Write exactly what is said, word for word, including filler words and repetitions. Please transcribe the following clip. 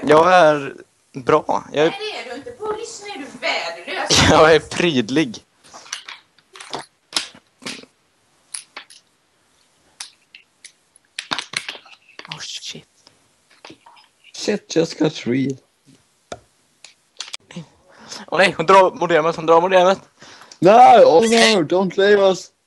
Jag är bra. Jag är... Nej, det är du inte. På lyssna är du värdelös. Jag är prydlig. Oh shit. Shit just got real. Åh oh, nej, hon drar modemet, hon drar modemet. No, Oliver, don't leave us.